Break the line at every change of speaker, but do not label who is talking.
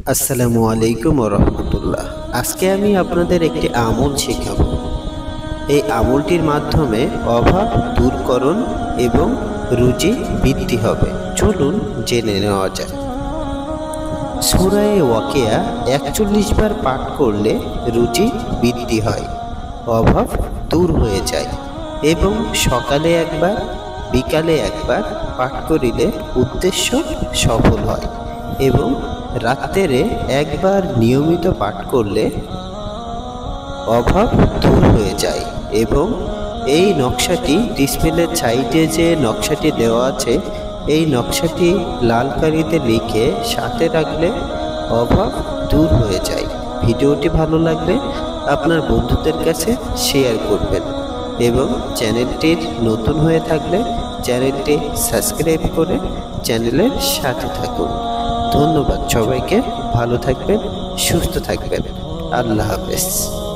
আসসালামু আলাইকুম ওয়া রাহমাতুল্লাহ। আজকে আমি আপনাদের একটি আমল শেখাবো। এই আমলটির মাধ্যমে অভাব দূরকরণ এবং রুজি বৃদ্ধি হবে। চলুন জেনে নেওয়া যাক। সূরা ওয়াকিয়া ৪১ বার পাঠ করলে রুজি বৃদ্ধি হয়, অভাব দূর হয়ে যায় এবং সকালে একবার বিকালে একবার পাঠ করিলে উদ্দেশ্য সফল হয় এবং রাত্রে একবার নিয়মিত পাঠ করলে অভাব দূর হয়ে যায়। এবং এই নকশাটি ডিসপ্লের সাইডে যে নকশাটি দেওয়া আছে, এই নকশাটি লাল কালিতে লিখে সাথে রাখলে অভাব দূর হয়ে যায়। ভিডিওটি ভালো লাগলে আপনার বন্ধুদের কাছে শেয়ার করবেন এবং চ্যানেলটির নতুন হয়ে থাকলে চ্যানেলটি সাবস্ক্রাইব করে চ্যানেলের সাথে থাকুন। ধন্যবাদ সবাইকে। ভালো থাকবেন, সুস্থ থাকবেন। আল্লাহ হাফেজ।